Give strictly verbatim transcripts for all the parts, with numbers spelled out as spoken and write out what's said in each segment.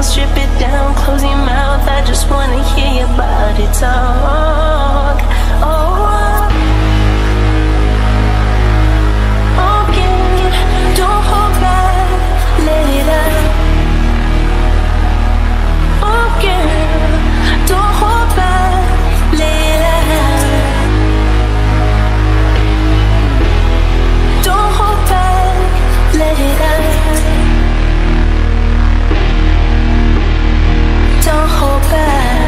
strip it down, close your mouth. I just wanna hear your body talk. Oh, okay, don't hold back, let it out. Okay, don't hold back, let it out. Don't hold back, let it out. Don't hold back.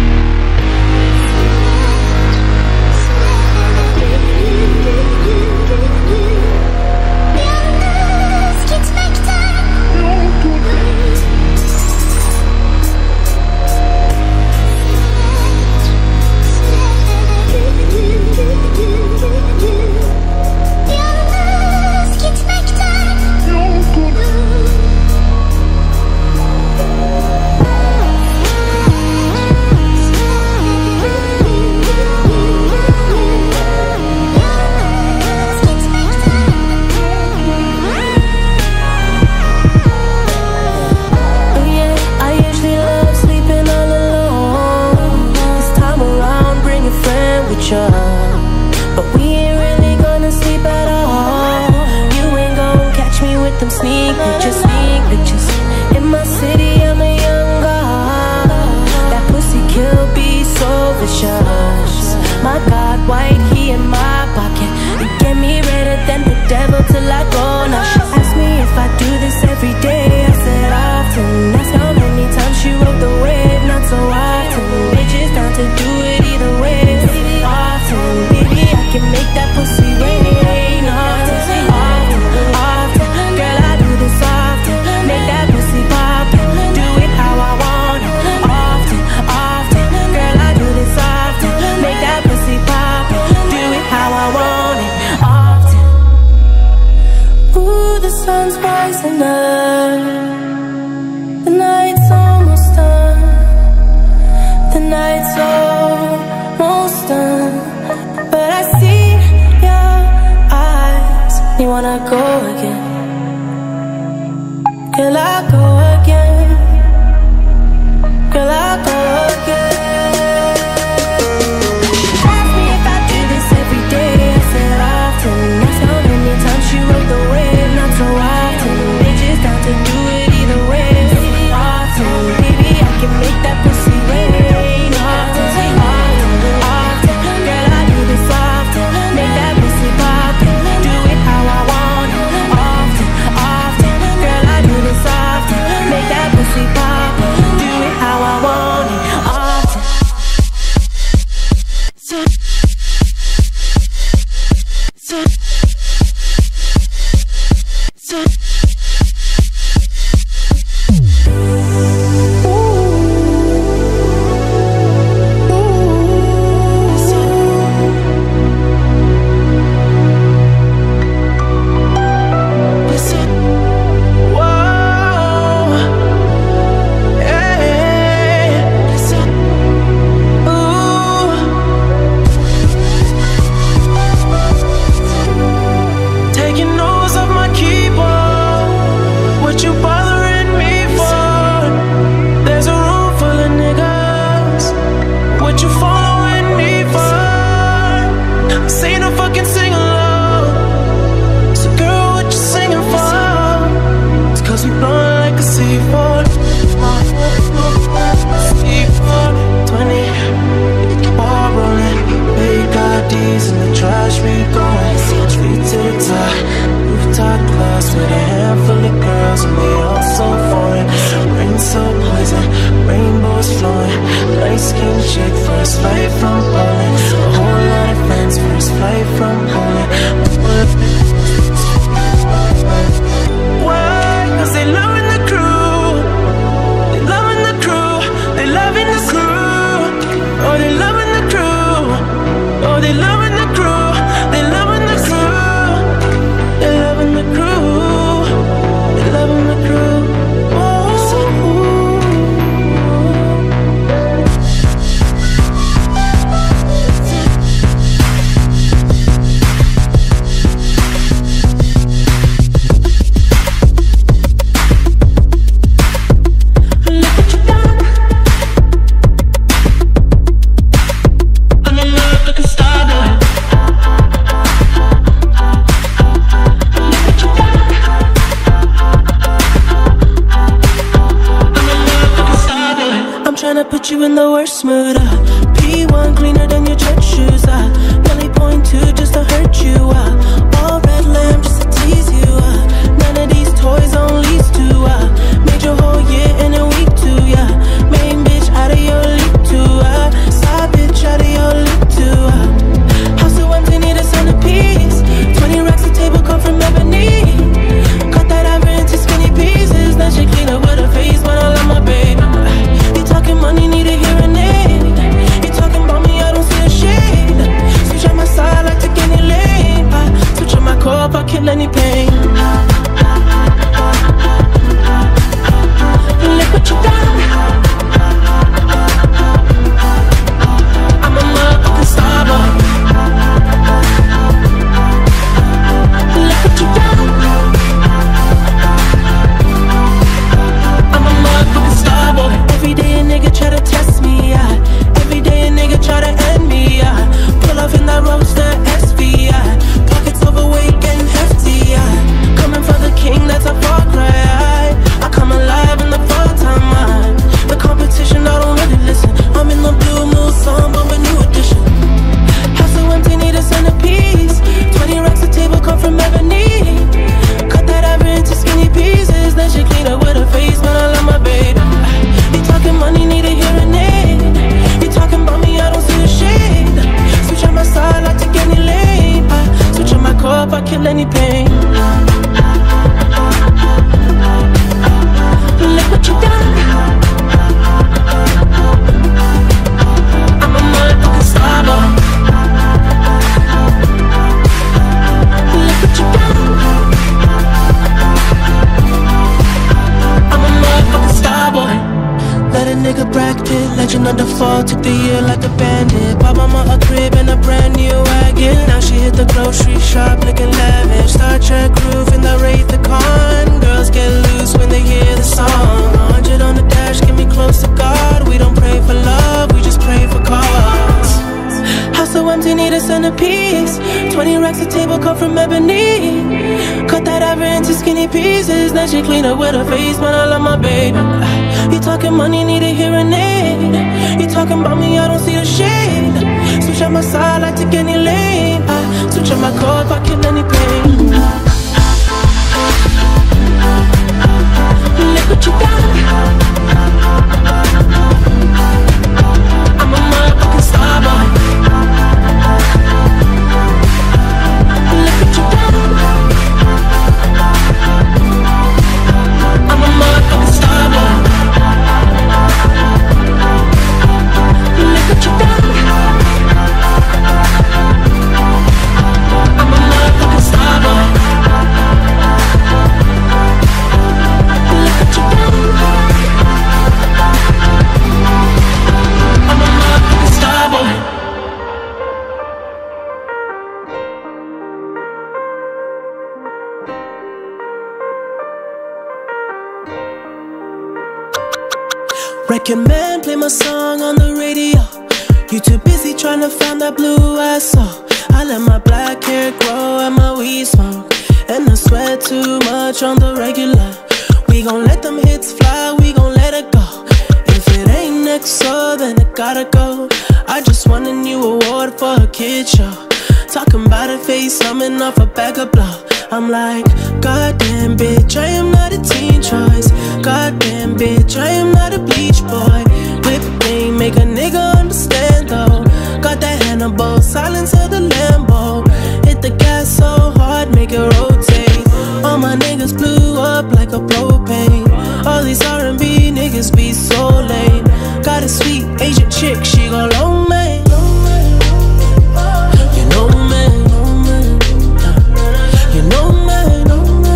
But we ain't really gonna sleep at all. You ain't gonna catch me with them sneak pictures, sneak pictures. In my city, I'm a young god. That pussy kill be so vicious. My God, white, he in my pocket. You get me redder than the devil till I go. Now she asked me if I do this every day. I said often. That's how many times she rode the wave. Not so often. Bitches down to do it either way. Baby, I can make that pussy rain. Often, often, often. Girl, I do this often. Make that pussy pop. Do it how I want it. Often, often. Girl, I do this often. Make that pussy pop. Do it how I want it. Often. Ooh, the sun's rising up. The night's almost done. The night's almost done. But I see your eyes. You wanna go again? Girl, I go again. Girl, I go again. Ask me if I do this every day. I said often. That's how many times she rode the wave. Not so often. Bitches down to do it either way. Often, baby, I can make that pussy rain. Often, often, often. Girl, I do this often. Make that pussy pop. Do it how I want it. Often, often. Girl, I do this often. Make that pussy pop. Do it how I want it. Often. tryna put you in the worst mood. uh. P one cleaner than your church shoes. uh. Belly point two just to hurt you. uh. All red lamb just to tease you. uh. None of these toys on lease to. uh. Made your whole year in a week too. Yeah, main bitch out of your league too. uh. Side bitch out of your league too. uh. House so empty, need a centerpiece. Twenty racks a table come from ebony. Cut that ever into skinny pieces. Then she clean up with her face, but I love my baby. You talking money, need a hearing aid. You talking about me, I don't see a shade. Switch on my side, like take any lane. I switch on my core, I kill any pain. Look what you done. I'm a motherfucking star boy. Look what you done. I'm a motherfucking star boy. Every day a nigga try to test me, yeah. Every day a nigga try to end me, yeah. Pull off in that roadster S V, yeah. Pockets overweight, getting hefty, yeah. Coming for the king, that's a far cry. I come alive in the fall time, man. The competition, I don't really listen. I'm in the blue moon, song, but a new edition. House so empty, need a centerpiece. Twenty racks a table come from ebony. Cut that ever into skinny pieces. Then she clean up with her face, man, I love my baby. You talking money, need a hearing aid. You talking about me, I don't see a shade. Switch on my side, I take any lane. I switch on my core, I kill any pain. Look what you done. I'm a motherfucking star boy. Look what you done. I'm a motherfucking star boy. Let a nigga bracket, legend of the fall. Took the year like a bandit. Bought mama a crib and a brand new wagon. Now she hit the grocery shop looking lavish. Star Trek roof in the Wraith the Con. Girls get loose when they hear the song. one hundred on the dash, get me close to God. We don't pray for love, we just pray for cause. House so empty, need a centerpiece. Twenty racks a table come from ebony. Cut that ever into skinny pieces. Then she clean up with her face, man, I love my baby. You talking money, need a hearing aid. You talking about me, I don't see a shade. Switch on my side, I take any lane. I switch on my core, I kill any pain. Look what you done. I'm a motherfucking star boy. Look what you done. I'm a motherfucking star boy. Look what you done. I'm a motherfucking star boy. Look what you done. I'm a motherfucking star boy. Record man, play my song on the radio. You too busy trying to find that blue I saw. I let my black hair grow and my weed smoke, and I sweat too much on the regular. We gon' let them hits fly, we gon' let it go. If it ain't next, so then it gotta go. I just won a new award for a kid show. Talking about a face, coming off a bag of blow. I'm like, goddamn bitch, I am not a teen choice. Goddamn bitch, I am not a bleach boy. Whip game, make a nigga understand though. Got that Hannibal, silence of the Lambo. Hit the gas so hard, make it rotate. All my niggas blew up like a propane. All these R and B niggas be so lame. Got a sweet Asian chick, she go long man. You know man, you know man,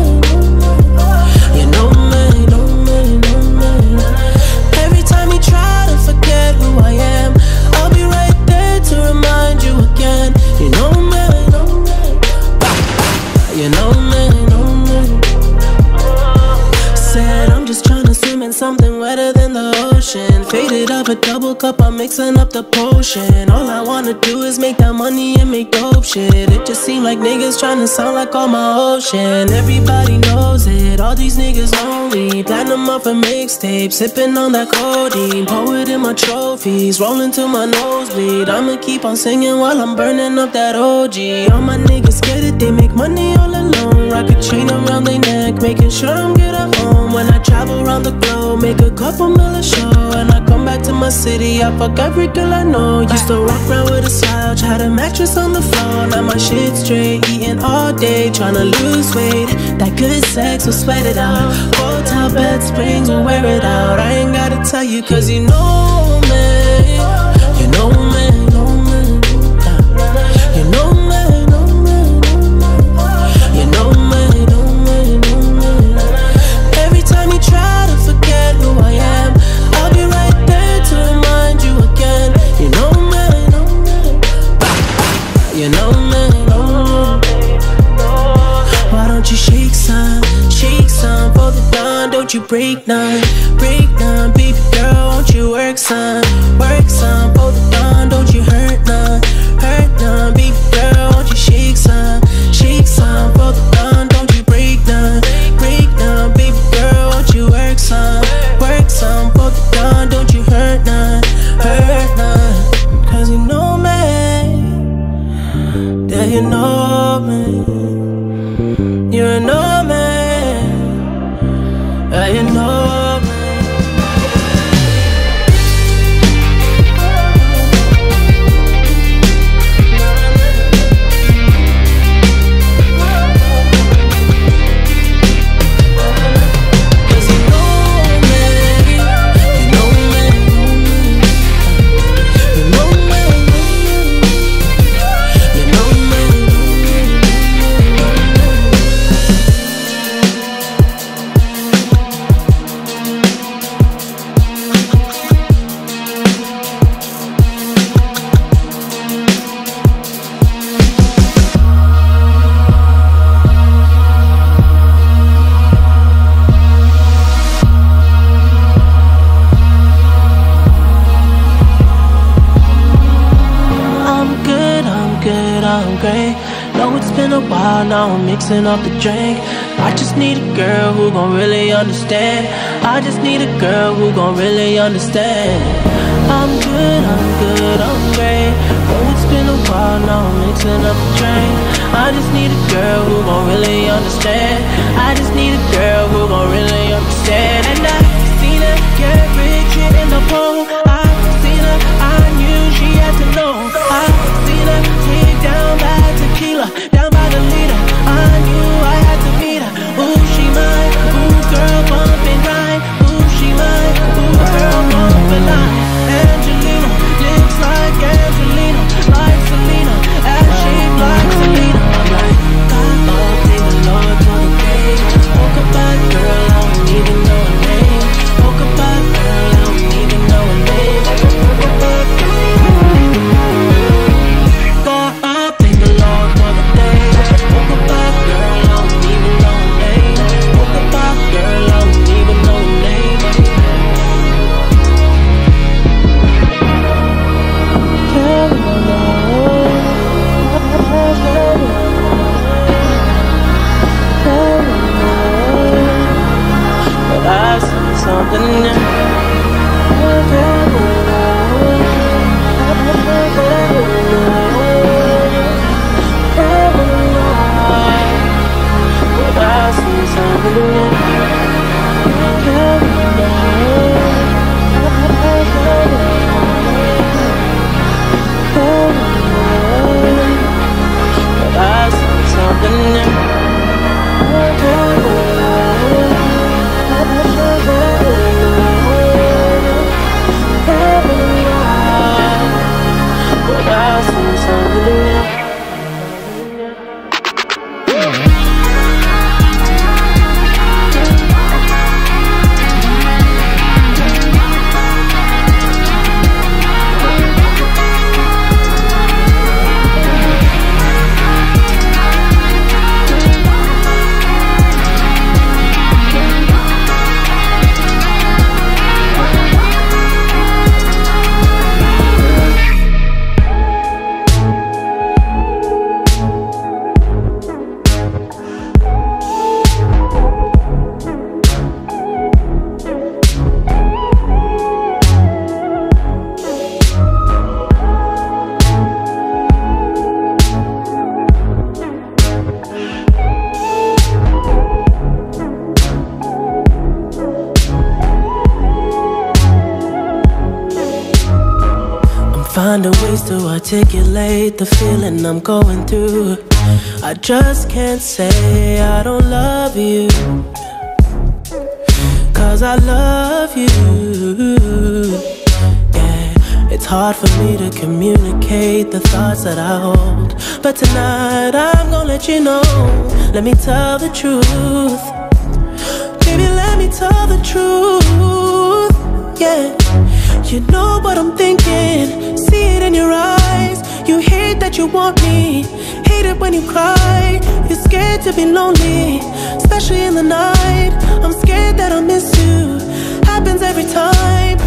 you know man, every time you try to forget who I am, I'll be right there to remind you again. You know man, you know man. Said I'm just tryna swim in something wet wetter than the ocean. Faded up a double cup, I'm mixing up the potion. All I wanna do is make that money and make dope shit. It just seem like niggas tryna sound like all my ocean. Everybody knows it, all these niggas lonely. Platinum off a mixtape, sipping on that codeine. Pour it in my trophies, rolling to my nosebleed. I'ma keep on singing while I'm burning up that O G. All my niggas get it, they make money all alone. Rock a chain around their neck, making sure I'm good at home. When I travel around the globe, make a couple mil a show. And I come back to my city, I fuck every girl I know. Used to walk around with a slouch, had a mattress on the floor. Now my shit straight, eating all day, tryna lose weight. That good sex will sweat it out. Hotel bed springs will wear it out. I ain't gotta tell you cause you know me. You know me, know me. You know me, know me, know me. You know me, know me, know me. Every time you try to forget who I am, I'll be right there to remind you again. You know me, know me. You know me, know me. Why don't you shake some, shake some for the dawn? Don't you break none, break none. Baby girl, won't you work some, work some for the dawn? Don't you hurt none, hurt none. Baby girl, won't you shake some, shake some for the dawn? Don't you break none, break none. Baby girl, won't you work some, work some for the dawn? Don't you hurt none, hurt none. Cause you know me, yeah you know me. You know me, yeah, you know me. Cause you know me, you know me, you know me, you know me. Know it's been a while, now I'm mixing up the drink. I just need a girl who gon' really understand. I just need a girl who gon' really understand. I'm good, I'm good, I'm great. Know it's been a while, now I'm mixing up the drink. I just need a girl who gon' really understand. I just need a girl who gon' really understand. And I seen her get rich in the pool. I seen her, I knew she had to know. I seen her take down bad tequila, down by the leader. I knew I had to meet her. Ooh, she mine, ooh, girl, bumpin' right. Ooh, she mine, ooh, girl, bumpin' line. Angelina, lips like Angelina, like Selena, ass shape like Selena. I'm like, God, oh, thank the Lord for the day. Woke up bad girl, I don't even know her name. finding ways to articulate the feeling I'm going through. I just can't say I don't love you, 'cause I love you. Yeah, it's hard for me to communicate the thoughts that I hold, but tonight I'm gonna let you know. Let me tell the truth. Baby, let me tell the truth. Yeah, you know what I'm thinking, see it in your eyes. You hate that you want me, hate it when you cry. You're scared to be lonely, especially in the night. I'm scared that I'll miss you, happens every time.